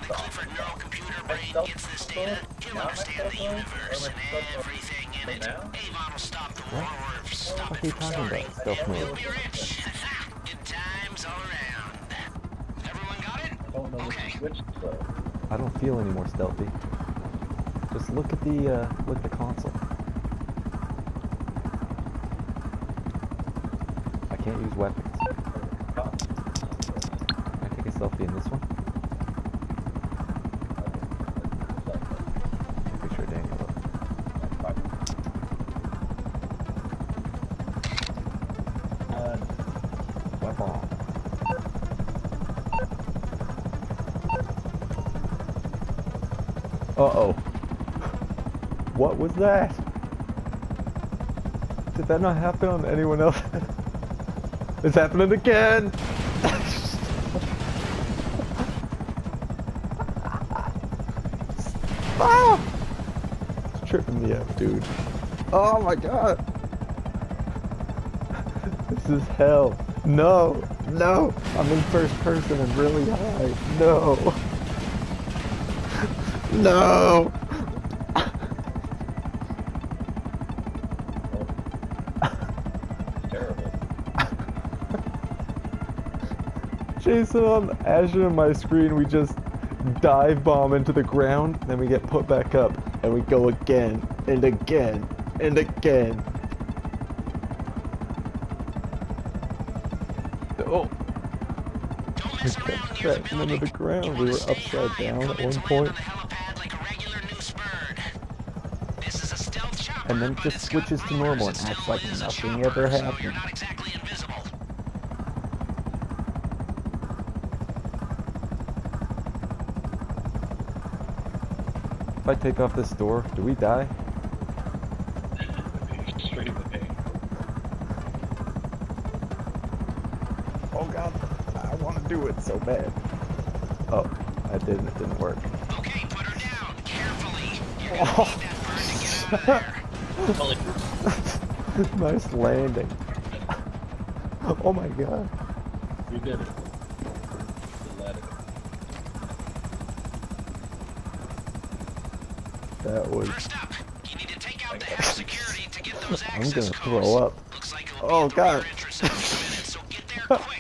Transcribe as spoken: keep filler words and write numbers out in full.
Clifford neural computer brain gets this data, he'll understand the universe and everything in it. Avon will stop the war or stop it from starting. He'll be rich. Good times all around. Everyone got it? Okay. I don't feel any more stealthy. Just look at the uh, look at the console. I can't use weapons. Can I take a selfie in this one? Pretty sure Daniel will. Uh, weapon. Uh-oh. What was that? Did that not happen on anyone else? It's happening again! Ah! It's tripping me out, dude. Oh my god! This is hell. No! No! I'm in first person and really high. No! No! Jason, on Azure on my screen, we just dive bomb into the ground, then we get put back up, and we go again, and again, and again. Oh! We kept crashing into the ground. We were upside down at one point. And then it just switches to normal and acts like nothing ever happened. If I take off this door, do we die? Straight in the pain. Oh god, I want to do it so bad. Oh, I didn't, it didn't work. Okay, put her down, carefully. You're gonna need that bird to get out of there. Nice landing. Oh my god. You did it. That was... First up, you need to take out the house security to get those I'm access gonna codes. throw up. Looks like Oh god. interest in a few minutes, so get there quick.